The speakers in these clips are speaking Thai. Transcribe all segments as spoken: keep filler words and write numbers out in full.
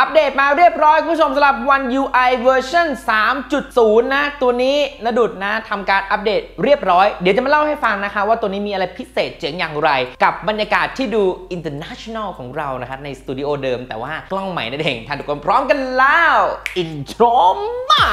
อัปเดตมาเรียบร้อยคุณผู้ชมสำหรับ วัน ยู ไอ เวอร์ชัน สามจุดศูนย์ นะตัวนี้ณดุจนะทำการอัปเดตเรียบร้อยเดี๋ยวจะมาเล่าให้ฟังนะคะว่าตัวนี้มีอะไรพิเศษเจ๋งอย่างไรกับบรรยากาศที่ดู international ของเรานะครับในสตูดิโอเดิมแต่ว่ากล้องใหม่นั่นเองท่านทุกคนพร้อมกันแล้วอินโทรมา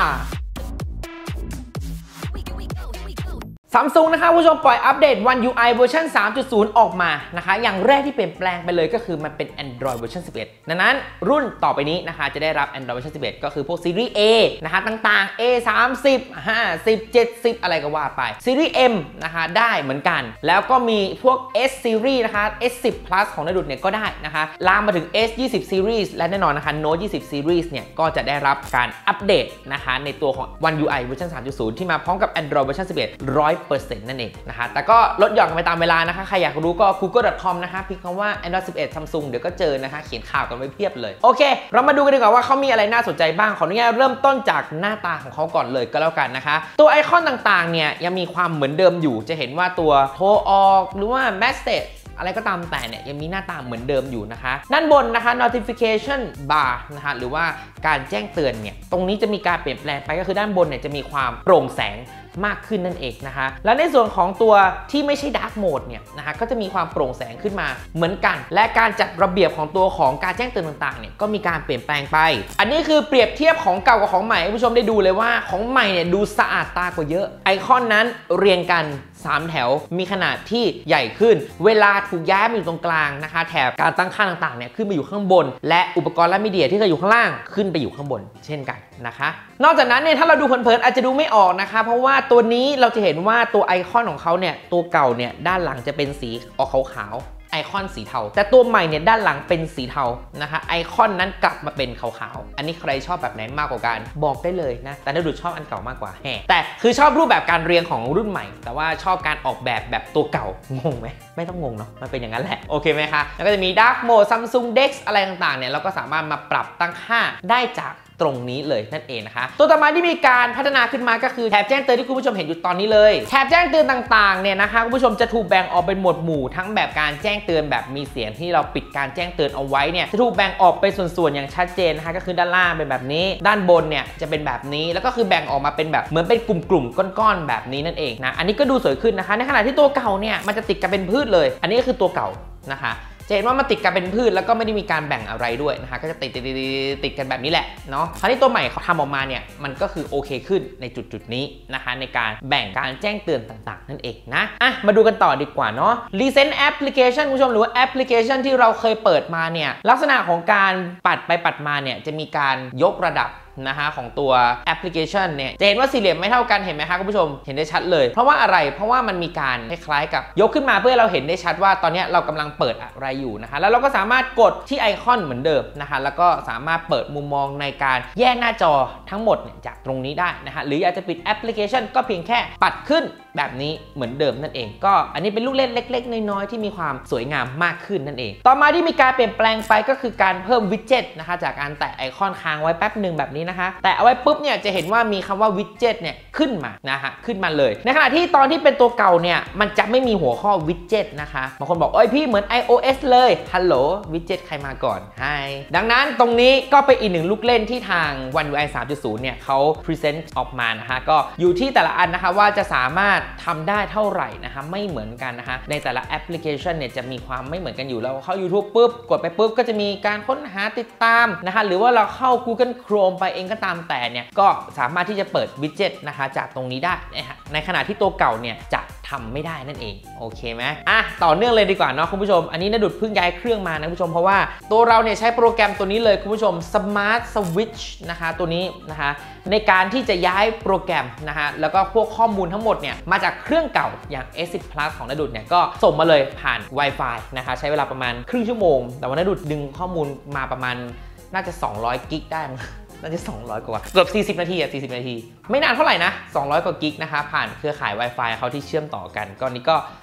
Samsung นะคะผู้ชมปล่อยอัปเดต วัน ยู ไอ เวอร์ชัน สามจุดศูนย์ ออกมานะคะอย่างแรกที่เปลี่ยนแปลงไปเลยก็คือมันเป็น Android เวอร์ชัน สิบเอ็ด ดังนั้นรุ่นต่อไปนี้นะคะจะได้รับ Android เวอร์ชัน สิบเอ็ด ก็คือพวกซีรีส์ A นะคะต่างๆ เอ สามสิบ ห้าสิบ เจ็ดสิบ อะไรก็ว่าไปซีรีส์ M นะคะได้เหมือนกันแล้วก็มีพวก S Series นะคะ เอส สิบ Plus ของนดุจเนี่ยก็ได้นะคะลามมาถึง เอส ยี่สิบ Series และแน่นอนนะคะ Note ยี่สิบ Series เนี่ยก็จะได้รับการอัปเดตนะคะในตัวของ วัน ยู ไอ เวอร์ชัน สามจุดศูนย์ ที่มาพร้อมกับ Android เวอร์ชัน สิบเอ็ด ร้อยเปอร์เซ็นต์ นั่นเองนะคะแต่ก็ลดหย่อนกันไปตามเวลานะคะใครอยากรู้ก็ กูเกิล ดอท คอม นะคะพิมพ์คำว่า Android สิบเอ็ด Samsung เดี๋ยวก็เจอนะคะเขียนข่าวกันไว้เพียบเลยโอเคเรามาดูกันดีกว่าว่าเขามีอะไรน่าสนใจบ้างขออนุญาตเริ่มต้นจากหน้าตาของเขาก่อนเลยก็แล้วกันนะคะตัวไอคอนต่างๆเนี่ยยังมีความเหมือนเดิมอยู่จะเห็นว่าตัวโทรออกหรือว่า Messageอะไรก็ตามแต่เนี่ยยังมีหน้าตาเหมือนเดิมอยู่นะคะด้านบนนะคะ notification bar นะคะหรือว่าการแจ้งเตือนเนี่ยตรงนี้จะมีการเปลี่ยนแปลงไปก็คือด้านบนเนี่ยจะมีความโปร่งแสงมากขึ้นนั่นเองนะคะและในส่วนของตัวที่ไม่ใช่ Dark Mode เนี่ยนะคะก็จะมีความโปร่งแสงขึ้นมาเหมือนกันและการจัดระเบียบของตัวของการแจ้งเตือนต่างๆเนี่ยก็มีการเปลี่ยนแปลงไปอันนี้คือเปรียบเทียบของเก่ากับของใหม่ให้ผู้ชมได้ดูเลยว่าของใหม่เนี่ยดูสะอาดตากว่าเยอะไอคอนนั้นเรียงกันสามแถวมีขนาดที่ใหญ่ขึ้นเวลาถูกย้ายมาอยู่ตรงกลางนะคะแถบการตั้งค่าต่างๆเนี่ยขึ้นไปอยู่ข้างบนและอุปกรณ์และมีเดียที่เคยอยู่ข้างล่างขึ้นไปอยู่ข้างบนเช่นกันนะคะนอกจากนั้นเนี่ยถ้าเราดูเผินๆอาจจะดูไม่ออกนะคะเพราะว่าตัวนี้เราจะเห็นว่าตัวไอคอนของเขาเนี่ยตัวเก่าเนี่ยด้านหลังจะเป็นสีออกขาวๆไอคอนสีเทาแต่ตัวใหม่เนี่ยด้านหลังเป็นสีเทานะคะไอคอนนั้นกลับมาเป็นขาวๆอันนี้ใครชอบแบบไหนมากกว่ากันบอกได้เลยนะแต่ถ้าดูชอบอันเก่ามากกว่าแฮแต่คือชอบรูปแบบการเรียงของรุ่นใหม่แต่ว่าชอบการออกแบบแบบตัวเก่างงไหมไม่ต้องงงเนาะมันเป็นอย่างนั้นแหละโอเคไหมคะแล้วก็จะมี Dark Mode Samsung Dex อะไรต่างๆเนี่ยเราก็สามารถมาปรับตั้งค่าได้จากตรงนี้เลยนั่นเองนะคะตัวต่อมาที่มีการพัฒนาขึ้นมาก็คือแถบแจ้งเตือนที่คุณผู้ชมเห็นอยู่ตอนนี้เลยแถบแจ้งเตือนต่างๆเนี่ยนะคะคุณผู้ชมจะถูกแบ่งออกเป็นหมวดหมู่ทั้งแบบการแจ้งเตือนแบบมีเสียงที่เราปิดการแจ้งเตือนเอาไว้เนี่ยจะถูกแบ่งออกเป็นส่วนๆอย่างชัดเจนนะคะก็คือด้านล่างเป็นแบบนี้ด้านบนเนี่ยจะเป็นแบบนี้แล้วก็คือแบ่งออกมาเป็นแบบเหมือนเป็นกลุ่มๆก้อนๆแบบนี้นั่นเองนะอันนี้ก็ดูสวยขึ้นนะคะในขณะที่ตัวเก่าเนี่ยมันจะติดกันเป็นพืชเลยอันนี้ก็คือตัวเก่านะคะจะเห็นว่ามันติดกันเป็นพืชแล้วก็ไม่ได้มีการแบ่งอะไรด้วยนะคะก็จะติดติดติดกันแบบนี้แหละเนาะคราวนี้ตัวใหม่เขาทำออกมาเนี่ยมันก็คือโอเคขึ้นในจุดจุดนี้นะคะในการแบ่งการแจ้งเตือนต่างๆนั่นเองนะอ่ะมาดูกันต่อดีกว่าเนาะ Recent Application คุณผู้ชมหรือว่าแอปพลิเคชันที่เราเคยเปิดมาเนี่ยลักษณะของการปัดไปปัดมาเนี่ยจะมีการยกระดับนะคะของตัวแอปพลิเคชันเนี่ยจะเห็นว่าสี่เหลี่ยมไม่เท่ากันเห็นไหมคะคุณผู้ชมเห็นได้ชัดเลยเพราะว่าอะไรเพราะว่ามันมีการคล้ายๆกับยกขึ้นมาเพื่อเราเห็นได้ชัดว่าตอนนี้เรากำลังเปิดอะไรอยู่นะคะแล้วเราก็สามารถกดที่ไอคอนเหมือนเดิมนะคะแล้วก็สามารถเปิดมุมมองในการแยกหน้าจอทั้งหมดจากตรงนี้ได้นะคะหรืออยากจะปิดแอปพลิเคชันก็เพียงแค่ปัดขึ้นแบบนี้เหมือนเดิมนั่นเองก็อันนี้เป็นลูกเล่นเล็กๆน้อยๆที่มีความสวยงามมากขึ้นนั่นเองต่อมาที่มีการเปลี่ยนแปลงไปก็คือการเพิ่มวิดเจ็ตนะคะจากการแตะไอคอนค้างไว้แป๊บหนึ่งแบบนี้นะคะแต่เอาไว้ปุ๊บเนี่ยจะเห็นว่ามีคำว่าวิดเจ็ตเนี่ยขึ้นมานะฮะขึ้นมาเลยในขณะที่ตอนที่เป็นตัวเก่าเนี่ยมันจะไม่มีหัวข้อวิดเจ็ตนะคะบางคนบอกเอ้ยพี่เหมือน ไอ โอ เอส เลยฮัลโหลวิดเจ็ตใครมาก่อนไฮดังนั้นตรงนี้ก็เป็นอีกหนึ่งลูกเล่นที่ทาง วัน ยู ไอ สามจุดศูนย์ เนี่ยเขาพรีเซนต์ออกมานะคะก็อยู่ที่แต่ละอันนะคะว่าจะสามารถทำได้เท่าไหร่นะคะไม่เหมือนกันนะคะในแต่ละแอปพลิเคชันเนี่ยจะมีความไม่เหมือนกันอยู่แล้วเข้า YouTube ปุ๊บกดไปปุ๊บก็จะมีการค้นหาติดตามนะคะหรือว่าเราเข้า Google Chrome ไปเองก็ตามแต่เนี่ยก็สามารถที่จะเปิดวิดเจ็ตนะคะจากตรงนี้ได้นะฮะในขณะที่ตัวเก่าเนี่ยจะทำไม่ได้นั่นเองโอเคไหมอ่ะต่อเนื่องเลยดีกว่าเนาะคุณผู้ชมอันนี้นดุจเพิ่งย้ายเครื่องมานะคุณผู้ชมเพราะว่าตัวเราเนี่ยใช้โปรแกรมตัวนี้เลยคุณผู้ชม Smart Switch นะคะตัวนี้นะคะในการที่จะย้ายโปรแกรมนะคะแล้วก็พวกข้อมูลทั้งหมดเนี่ยมาจากเครื่องเก่าอย่าง เอส สิบ Plus ของนดุจเนี่ยก็ส่งมาเลยผ่าน Wi-Fi นะคะใช้เวลาประมาณครึ่งชั่วโมงแต่ว่านดุจดึงข้อมูลมาประมาณน่าจะสองร้อยกิกได้น่าจะสองร้อยกว่าเกือบสี่สิบนาทีอ่ะสี่สิบนาทีไม่นานเท่าไหร่นะสองร้อยกว่ากิกนะคะผ่านเครือข่าย Wi-Fi เขาที่เชื่อมต่อกันก็นี้ก็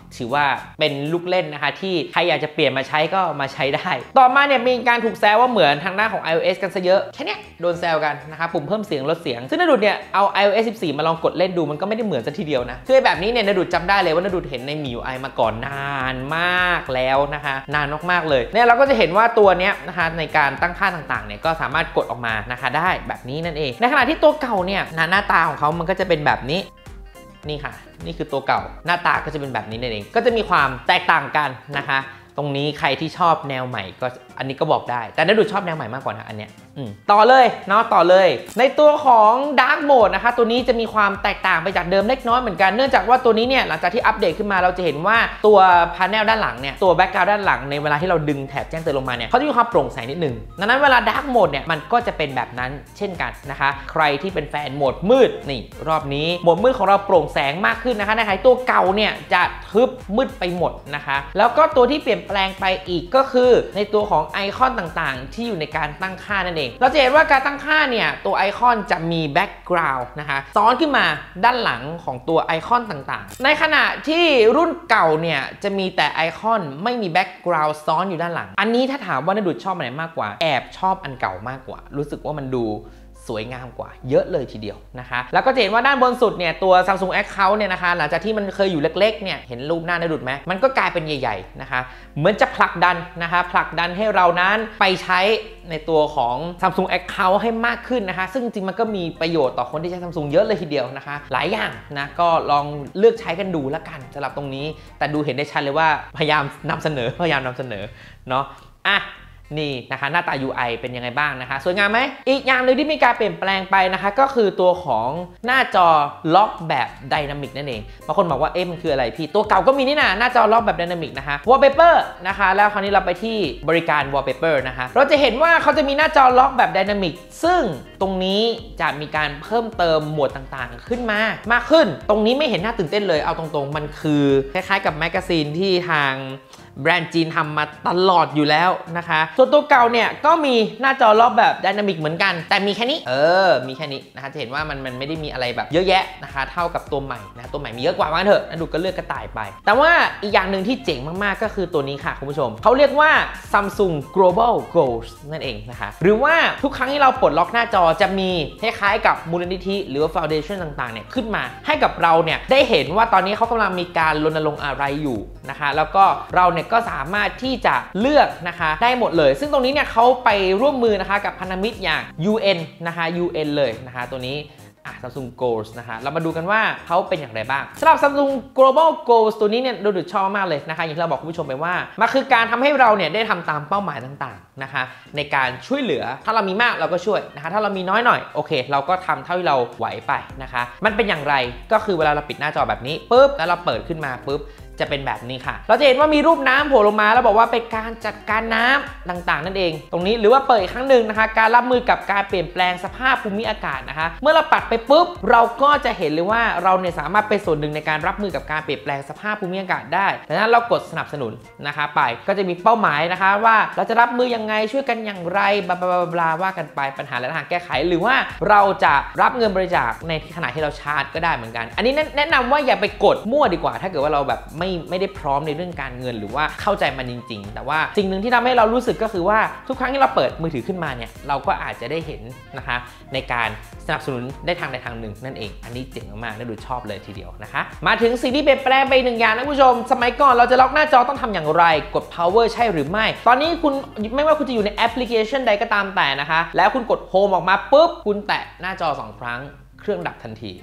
ถือว่าเป็นลูกเล่นนะคะที่ใครอยากจะเปลี่ยนมาใช้ก็มาใช้ได้ต่อมาเนี่ยมีการถูกแซวว่าเหมือนทางหน้าของ iOS กันซะเยอะแค่นี้โดนแซวกันนะคะปุ่มเพิ่มเสียงลดเสียงซึ่งนดุดเนี่ยเอา iOS สิบสี่มาลองกดเล่นดูมันก็ไม่ได้เหมือนซะทีเดียวนะคือแบบนี้เนี่ยนดุดจำได้เลยว่านดุดเห็นใน เอ็ม ยู ไอ มาก่อนนานมากแล้วนะคะนานมากๆเลยเนี่ยเราก็จะเห็นว่าตัวเนี้ยนะคะในการตั้งค่าต่างๆเนี่ยก็สามารถกดออกมานะคะได้แบบนี้นั่นเองในขณะที่ตัวเก่าเนี่ยหน้าตาของเขามันก็จะเป็นแบบนี้นี่ค่ะนี่คือตัวเก่าหน้าตาก็จะเป็นแบบนี้นั่นเองก็จะมีความแตกต่างกันนะคะตรงนี้ใครที่ชอบแนวใหม่ก็อันนี้ก็บอกได้แต่นดุดชอบแนวใหม่มากกว่านะอันเนี้ยต่อเลยเนาะต่อเลยในตัวของ Dark Mode นะคะตัวนี้จะมีความแตกต่างไปจากเดิมเล็กน้อยเหมือนกันเนื่องจากว่าตัวนี้เนี่ยหลังจากที่อัปเดตขึ้นมาเราจะเห็นว่าตัวพาเนลด้านหลังเนี่ยตัวแบ็กกราวด์ด้านหลังในเวลาที่เราดึงแถบแจ้งเตือนลงมาเนี่ยเขาจะมีความโปร่งแสงนิดนึงดังนั้นเวลา Dark Mode เนี่ยมันก็จะเป็นแบบนั้นเช่นกันนะคะใครที่เป็นแฟนโหมดมืดนี่รอบนี้โหมดมืดของเราโปร่งแสงมากขึ้นนะคะในขณะตัวเก่าเนี่ยจะทึบมืดไปหมดนะคะแล้วก็ตัวที่เปลี่ยนแปลงไปอีกก็คือในตัวของไอคอนต่างๆที่อยู่ในการตั้งค่านั่นเองเราจะเห็นว่าการตั้งค่าเนี่ยตัวไอคอนจะมีแบ็กกราวด์นะคะซ้อนขึ้นมาด้านหลังของตัวไอคอนต่างๆในขณะที่รุ่นเก่าเนี่ยจะมีแต่ไอคอนไม่มีแบ็กกราวด์ซ้อนอยู่ด้านหลังอันนี้ถ้าถามว่านดุดชอบอันไหนมากกว่าแอบชอบอันเก่ามากกว่ารู้สึกว่ามันดูสวยงามกว่าเยอะเลยทีเดียวนะคะแล้วก็จะเห็นว่าด้านบนสุดเนี่ยตัว Samsung Account เนี่ยนะคะหลังจากที่มันเคยอยู่เล็กๆเนี่ยเห็นรูปหน้านดุดไหมมันก็กลายเป็นใหญ่ๆนะคะเหมือนจะผลักดันนะคะผลักดันให้เรานั้นไปใช้ในตัวของ Samsung Account ให้มากขึ้นนะคะซึ่งจริงมันก็มีประโยชน์ต่อคนที่ใช้ Samsung เยอะเลยทีเดียวนะคะหลายอย่างนะก็ลองเลือกใช้กันดูแล้วกันสำหรับตรงนี้แต่ดูเห็นได้ชัดเลยว่าพยายามนำเสนอพยายามนำเสนอเนาะอ่ะนี่นะคะหน้าตา ยู ไอ เป็นยังไงบ้างนะคะสวยงามไหมอีกอย่างหนึ่งที่มีการเปลี่ยนแปลงไปนะคะก็คือตัวของหน้าจอล็อกแบบไดนามิกนั่นเองบางคนบอกว่าเอ๊ะมันคืออะไรพี่ตัวเก่าก็มีนี่นะหน้าจอล็อกแบบไดนามิกนะคะ Wallpaper นะคะแล้วคราวนี้เราไปที่บริการ Wallpaper นะคะเราจะเห็นว่าเขาจะมีหน้าจอล็อกแบบไดนามิกซึ่งตรงนี้จะมีการเพิ่มเติมโหมดต่างๆขึ้นมามากขึ้นตรงนี้ไม่เห็นน่าตื่นเต้นเลยเอาตรงๆมันคือคล้ายๆกับแมกกาซีนที่ทางแบรนด์จีนทำมาตลอดอยู่แล้วนะคะส่วนตัวเก่าเนี่ยก็มีหน้าจอล็อกแบบไดนามิกเหมือนกันแต่มีแค่นี้เออมีแค่นี้นะคะจะเห็นว่ามันมันไม่ได้มีอะไรแบบเยอะแยะนะคะเท่ากับตัวใหม่นะตัวใหม่มีเยอะกว่าว่าเถอะนะดูก็เลือกกระต่ายไปแต่ว่าอีกอย่างหนึ่งที่เจ๋งมากๆก็คือตัวนี้ค่ะคุณผู้ชมเขาเรียกว่า Samsung Global Goals นั่นเองนะคะหรือว่าทุกครั้งที่เราปลดล็อกหน้าจอจะมีคล้ายๆกับมูลนิธิหรือว่า Foundation ต่างๆเนี่ยขึ้นมาให้กับเราเนี่ยได้เห็นว่าตอนนี้เขากำลังมีการรณรงค์อะไรอยู่นะคะแล้วก็เราเนี่ยก็สามารถที่จะเลือกนะคะได้หมดเลยซึ่งตรงนี้เนี่ยเขาไปร่วมมือนะคะกับพันธมิตรอย่าง ยู เอ็น นะคะ ยู เอ็น เลยนะคะตัวนี้Samsung Goals นะคะเรามาดูกันว่าเขาเป็นอย่างไรบ้างสำหรับ Samsung Global Goals ตัวนี้เนี่ยดูดุชอบมากเลยนะคะอย่างที่เราบอกคุณผู้ชมไปว่ามันคือการทำให้เราเนี่ยได้ทำตามเป้าหมายต่างๆนะคะในการช่วยเหลือถ้าเรามีมากเราก็ช่วยนะคะถ้าเรามีน้อยหน่อยโอเคเราก็ทำเท่าที่เราไหวไปนะคะมันเป็นอย่างไรก็คือเวลาเราปิดหน้าจอแบบนี้ปุ๊บแล้วเราเปิดขึ้นมาปุ๊บจะเป็นแบบนี้ค่ะเราจะเห็นว่ามีรูปน้ำโผล่ลงมาแล้วบอกว่าเป็นการจัดการน้ำต่างๆนั่นเองตรงนี้หรือว่าเปิดอีกครั้งหนึ่งนะคะการรับมือกับการเปลี่ยนแปลงสภาพภูมิอากาศนะคะเมื่อเราปัดไปปุ๊บเราก็จะเห็นเลยว่าเราเนี่ยสามารถเป็นส่วนหนึ่งในการรับมือกับการเปลี่ยนแปลงสภาพภูมิอากาศได้ดังนั้นเรากดสนับสนุนนะคะไปก็จะมีเป้าหมายนะคะว่าเราจะรับมือยังไงช่วยกันอย่างไรบลาบลาบลาว่ากันไปปัญหาและทางแก้ไขหรือว่าเราจะรับเงินบริจาคในขณะที่เราชาร์จก็ได้เหมือนกันอันนี้แนะนำว่าอย่าไปกดมั่วดีกว่าถ้าเกิดว่าเราแบบไม่ไม่ได้พร้อมในเรื่องการเงินหรือว่าเข้าใจมันจริงๆแต่ว่าสิ่งหนึ่งที่ทำให้เรารู้สึกก็คือว่าทุกครั้งที่เราเปิดมือถือขึ้นมาเนี่ยเราก็อาจจะได้เห็นนะคะในการสนับสนุนได้ทางใดทางหนึ่งนั่นเองอันนี้เจ๋งมากๆน่าดูชอบเลยทีเดียวนะคะมาถึงสิ่งที่เปลี่ยนแปลงไปหนึ่งอย่างนะคุณผู้ชมสมัยก่อนเราจะล็อกหน้าจอต้องทำอย่างไรกด power ใช่หรือไม่ตอนนี้คุณไม่ว่าคุณจะอยู่ในแอปพลิเคชันใดก็ตามแต่นะคะแล้วคุณกด home ออกมาปุ๊บคุณแตะหน้าจอสองครั้งเครื่องดับทันที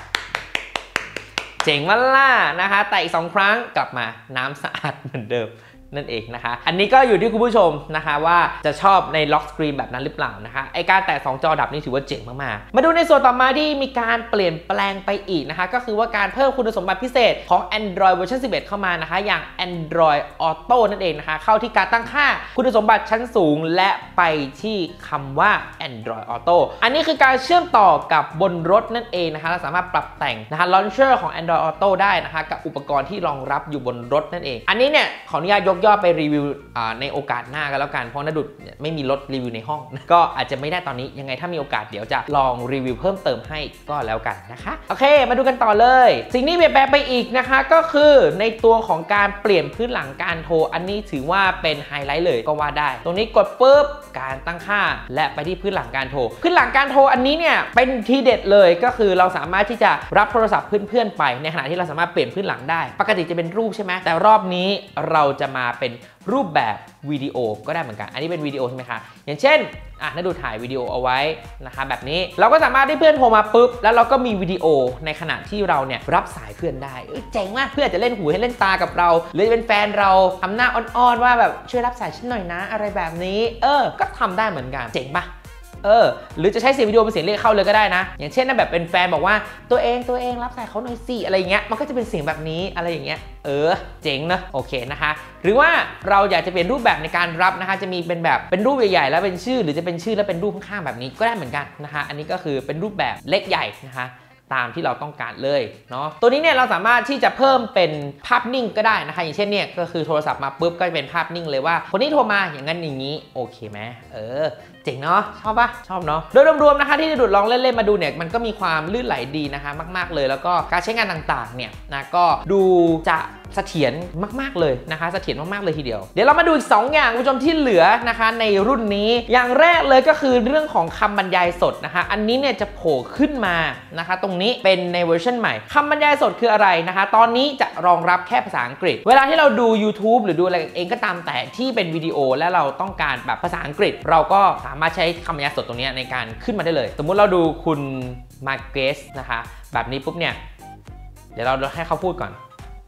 เจ๋งมากล่ะนะคะแต่อีกสองครั้งกลับมาน้ำสะอาดเหมือนเดิมนั่นเองนะคะอันนี้ก็อยู่ที่คุณผู้ชมนะคะว่าจะชอบในล็อกสกรีนแบบนั้นหรือเปล่านะคะไอการแตะสองจอดับนี่ถือว่าเจ๋งมากๆมาดูในส่วนต่อมาที่มีการเปลี่ยนแปลงไปอีกนะคะก็คือว่าการเพิ่มคุณสมบัติพิเศษของ Android เวอร์ชันสิบเอ็ดเข้ามานะคะอย่าง Android Auto นั่นเองนะคะเข้าที่การตั้งค่าคุณสมบัติชั้นสูงและไปที่คำว่า Android Auto อันนี้คือการเชื่อมต่อกับบนรถนั่นเองนะคะเราสามารถปรับแต่งนะคะ Launcher ของ Android Auto ได้นะคะกับอุปกรณ์ที่รองรับอยู่บนรถนั่นเองอันนี้เนี่ยขออนุญาตยกกยอดไปรีวิวในโอกาสหน้ากันแล้วกันเพราะณดุษไม่มีรถรีวิวในห้องก็อาจจะไม่ได้ตอนนี้ยังไงถ้ามีโอกาสเดี๋ยวจะลองรีวิวเพิ่มเติมให้ก็แล้วกันนะคะโอเคมาดูกันต่อเลยสิ่งที่เปลี่ยนแปลงไปอีกนะคะก็คือในตัวของการเปลี่ยนพื้นหลังการโทรอันนี้ถือว่าเป็นไฮไลท์เลยก็ว่าได้ตรงนี้กดปุ๊บการตั้งค่าและไปที่พื้นหลังการโทรพื้นหลังการโทรอันนี้เนี่ยเป็นทีเด็ดเลยก็คือเราสามารถที่จะรับโทรศัพท์เพื่อนๆไปในขณะที่เราสามารถเปลี่ยนพื้นหลังได้ปกติจะเป็นรูปใช่ไหมแต่รอบนี้เราจะมาเป็นรูปแบบวิดีโอก็ได้เหมือนกันอันนี้เป็นวิดีโอใช่ไหมคะอย่างเช่นอ่ะน่าดูถ่ายวิดีโอเอาไว้นะคะแบบนี้เราก็สามารถให้เพื่อนโทรมาปุ๊บแล้วเราก็มีวิดีโอในขณะที่เราเนี่ยรับสายเพื่อนได้เจ๋งมากเพื่อนจะเล่นหูให้เล่นตากับเราหรือจะเป็นแฟนเราทำหน้าอ่อนๆว่าแบบช่วยรับสายฉันหน่อยนะอะไรแบบนี้เออก็ทำได้เหมือนกันเจ๋งปะเออหรือจะใช้เสียงวิดีโอเป็นเสียงเรียกเข้าเลยก็ได้นะอย่างเช่นนะแบบเป็นแฟนบอกว่าตัวเองตัวเองรับสายเขาหน่อยสิอะไรอย่างเงี้ยมันก็จะเป็นเสียงแบบนี้อะไรอย่างเงี้ยเออเจ๋งนะโอเคนะคะหรือว่าเราอยากจะเปลี่ยนรูปแบบในการรับนะคะจะมีเป็นแบบเป็นรูปใหญ่ๆแล้วเป็นชื่อหรือจะเป็นชื่อแล้วเป็นรูปข้างๆแบบนี้ก็ได้เหมือนกันนะคะอันนี้ก็คือเป็นรูปแบบเล็กใหญ่นะคะตามที่เราต้องการเลยเนาะตัวนี้เนี่ยเราสามารถที่จะเพิ่มเป็นภาพนิ่งก็ได้นะคะอย่างเช่นเนี่ยก็คือโทรศัพท์มาปุ๊บก็จะเป็นภาพนิ่งเลยว่าคนนี้โทรมาอย่างนั้นอย่างนี้โอเคไหมเออเจ๋งเนาะชอบปะชอบเนาะโดยรวมๆนะคะที่ดุดลองเล่นๆมาดูเนี่ยมันก็มีความลื่นไหลดีนะคะมากๆเลยแล้วก็การใช้งานต่างๆเนี่ยนะก็ดูจะเสถียรมากๆเลยนะคะเสถียรมากๆเลยทีเดียวเดี๋ยวเรามาดูอีกสองอย่างคุณผู้ชมที่เหลือนะคะในรุ่นนี้อย่างแรกเลยก็คือเรื่องของคำบรรยายสดนะคะอันนี้เนี่ยจะโผล่ขึ้นมานะคะตรงนี้เป็นในเวอร์ชันใหม่คำบรรยายสดคืออะไรนะคะตอนนี้จะรองรับแค่ภาษาอังกฤษเวลาที่เราดู YouTube หรือดูอะไรเองก็ตามแต่ที่เป็นวิดีโอและเราต้องการแบบภาษาอังกฤษเราก็สามารถใช้คำบรรยายสดตรงนี้ในการขึ้นมาได้เลยสมมุติเราดูคุณมาร์เกสนะคะแบบนี้ปุ๊บเนี่ยเดี๋ยวเราให้เขาพูดก่อน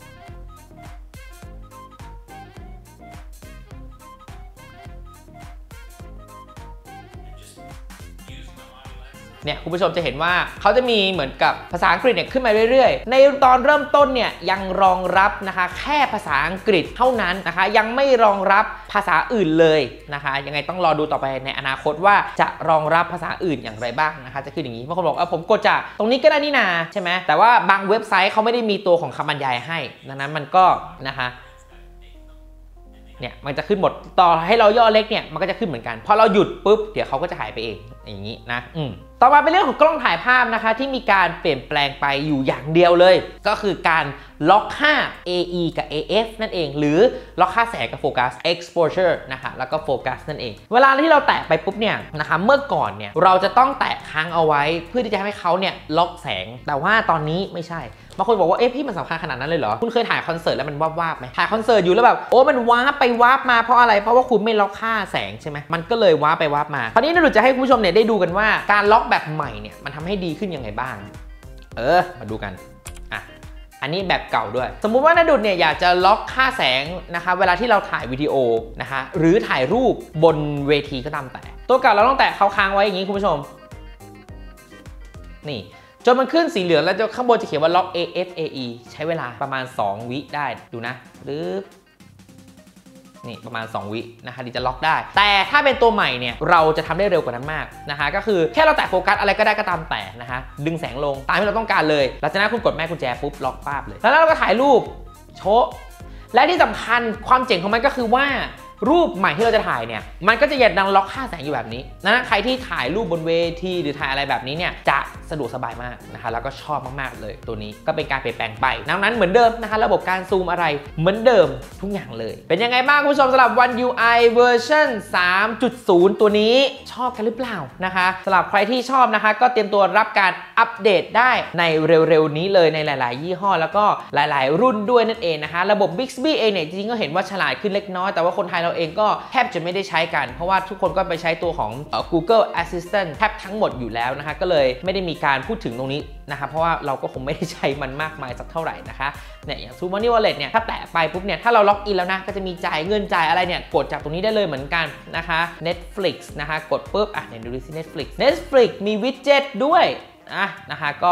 เนี่ยคุณผู้ชมจะเห็นว่าเขาจะมีเหมือนกับภาษาอังกฤษเนี่ยขึ้นมาเรื่อยๆในตอนเริ่มต้นเนี่ยยังรองรับนะคะแค่ภาษาอังกฤษเท่านั้นนะคะยังไม่รองรับภาษาอื่นเลยนะคะยังไงต้องรอดูต่อไปในอนาคตว่าจะรองรับภาษาอื่นอย่างไรบ้างนะคะจะคืออย่างนี้บางคนบอกว่าผมกดจากตรงนี้ก็ได้นี่นาใช่ไหมแต่ว่าบางเว็บไซต์เขาไม่ได้มีตัวของคำบรรยายให้ดังนั้นมันก็นะคะเนี่ยมันจะขึ้นหมดต่อให้เราย่อเล็กเนี่ยมันก็จะขึ้นเหมือนกันพอเราหยุดปุ๊บเดี๋ยวเขาก็จะหายไปเองอย่างนี้นะอืมต่อมาเป็นเรื่องของกล้องถ่ายภาพนะคะที่มีการเปลี่ยนแปลงไปอยู่อย่างเดียวเลยก็คือการล็อกค่า เอ อี กับ เอ เอฟ นั่นเองหรือล็อกค่าแสงกับโฟกัส exposure นะคะแล้วก็โฟกัสนั่นเองเวลาที่เราแตะไปปุ๊บเนี่ยนะคะเมื่อก่อนเนี่ยเราจะต้องแตะค้างเอาไว้เพื่อที่จะให้เขาเนี่ยล็อกแสงแต่ว่าตอนนี้ไม่ใช่บางคนบอกว่าเอ๊ะพี่มันสำคัญขนาดนั้นเลยเหรอคุณเคยถ่ายคอนเสิร์ตแล้วมันวาบๆไหมถ่ายคอนเสิร์ตอยู่แล้วแบบโอ้มันวาร์ปไปวาร์ปมาเพราะอะไรเพราะว่าคุณไม่ล็อกค่าแสงใช่ไหมมันก็เลยวาร์ปไปวาร์ปมาคราวนี้เราจะให้คุณผู้ชมเนี่ยได้ดูกันว่าการล็อกแบบใหม่เนี่ยมันทำให้ดีขึ้นยังไงบ้างเออมาดูกันอ่ะอันนี้แบบเก่าด้วยสมมุติว่าณดุษเนี่ยอยากจะล็อกค่าแสงนะคะเวลาที่เราถ่ายวิดีโอนะคะหรือถ่ายรูปบนเวทีก็ตามแต่ตัวเก่าเราต้องแตะเขาค้างไว้อย่างนี้คุณผู้ชมนี่จนมันขึ้นสีเหลืองแล้วข้างบนจะเขียนว่าล็อก เอ เอฟ เอ อี ใช้เวลาประมาณสองวิได้ดูนะหรือนี่ประมาณสองวินะคะที่จะล็อกได้แต่ถ้าเป็นตัวใหม่เนี่ยเราจะทำได้เร็วกว่านั้นมากนะคะก็คือแค่เราแตะโฟกัสอะไรก็ได้ก็ตามแต่นะคะดึงแสงลงตามที่เราต้องการเลยหลังจากนั้นคุณกดแม่กุญแจปุ๊บล็อกป้าบเลยแล้วเราก็ถ่ายรูปโชว์และที่สำคัญความเจ๋งของมันก็คือว่ารูปใหม่ที่เราจะถ่ายเนี่ยมันก็จะยังดังล็อกค่าแสงอยู่แบบนี้นะใครที่ถ่ายรูปบนเวทีหรือถ่ายอะไรแบบนี้เนี่ยจะสะดวกสบายมากนะคะแล้วก็ชอบมากๆเลยตัวนี้ก็เป็นการเปลี่ยนแปลงไปดังนั้นเหมือนเดิมนะคะระบบการซูมอะไรเหมือนเดิมทุกอย่างเลยเป็นยังไงบ้างคุณผู้ชมสำหรับ One ยู ไอ เวอร์ชัน สามจุดศูนย์ ตัวนี้ชอบกันหรือเปล่านะคะสำหรับใครที่ชอบนะคะก็เตรียมตัวรับการอัปเดตได้ในเร็วๆนี้เลยในหลายๆยี่ห้อแล้วก็หลายๆรุ่นด้วยนั่นเองนะคะระบบ Bixby เองเนี่ยจริงๆก็เห็นว่าฉลาดขึ้นเล็กน้อยแต่ว่าคนไทยเราเองก็แทบจะไม่ได้ใช้กันเพราะว่าทุกคนก็ไปใช้ตัวของ Google Assistant แทบทั้งหมดอยู่แล้วนะคะก็เลยไม่ได้มีการพูดถึงตรงนี้นะคะเพราะว่าเราก็คงไม่ได้ใช้มันมากมายสักเท่าไหร่นะคะเนี่ยอย่าง True Money Wallet เนี่ยถ้าแตะไปปุ๊บเนี่ยถ้าเราล็อกอินแล้วนะก็จะมีจ่ายเงินจ่ายอะไรเนี่ยกดจากตรงนี้ได้เลยเหมือนกันนะคะ Netflix นะคะกดปุ๊บอ่ะเดี๋ยวดูซิ Netflix Netflix มีวิดเจ็ตด้วยอ่ะนะคะก็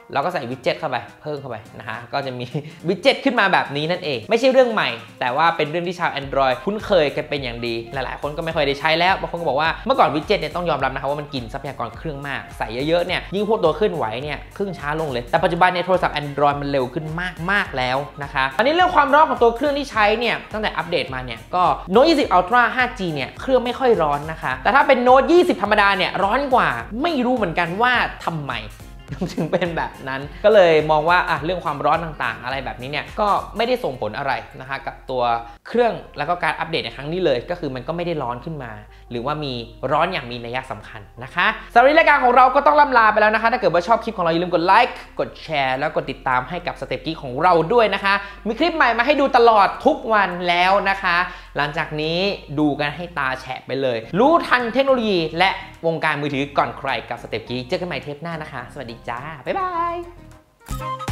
เราก็ใส่วิดเจ็ตเข้าไปเพิ่มเข้าไปนะฮะก็จะมีวิดเจ็ตขึ้นมาแบบนี้นั่นเองไม่ใช่เรื่องใหม่แต่ว่าเป็นเรื่องที่ชาว Android คุ้นเคยกันเป็นอย่างดีหลายๆคนก็ไม่ค่อยได้ใช้แล้วบางคนก็บอกว่าเมื่อก่อนวิดเจ็ตเนี่ยต้องยอมรับนะครับว่ามันกินทรัพยากรเครื่องมากใส่เยอะๆเนี่ยยิ่งพวกตัวเคลื่อนไหวเนี่ยเครื่องช้าลงเลยแต่ปัจจุบันในโทรศัพท์ Android มันเร็วขึ้นมากๆแล้วนะคะอันนี้เรื่องความร้อนของตัวเครื่องที่ใช้เนี่ยตั้งแต่อัปเดตมาเนี่ยก็ Note ยี่สิบ Ultra ไฟว์จี เนี่ยเครื่องไม่ค่อยร้อนนะคะแต่ถ้าเป็น Note ยี่สิบ ธรรมดาเนี่ยร้อนกว่าไม่รู้เหมือนกันว่าทำไมถึงเป็นแบบนั้นก็เลยมองว่าอ่ะเรื่องความร้อนต่างๆอะไรแบบนี้เนี่ยก็ไม่ได้ส่งผลอะไรนะคะกับตัวเครื่องแล้วก็การอัปเดตในครั้งนี้เลยก็คือมันก็ไม่ได้ร้อนขึ้นมาหรือว่ามีร้อนอย่างมีนัยสำคัญนะคะสำหรับรายการของเราก็ต้องล่ำลาไปแล้วนะคะถ้าเกิดว่าชอบคลิปของเราอย่าลืมกดไลค์กดแชร์แล้วกดติดตามให้กับสเต็ปกี้ของเราด้วยนะคะมีคลิปใหม่มาให้ดูตลอดทุกวันแล้วนะคะหลังจากนี้ดูกันให้ตาแฉะไปเลยรู้ทันเทคโนโลยีและวงการมือถือก่อนใครกับสเต็ปกี้เจอกันใหม่เทปหน้านะคะสวัสดีจ้าบ๊ายบาย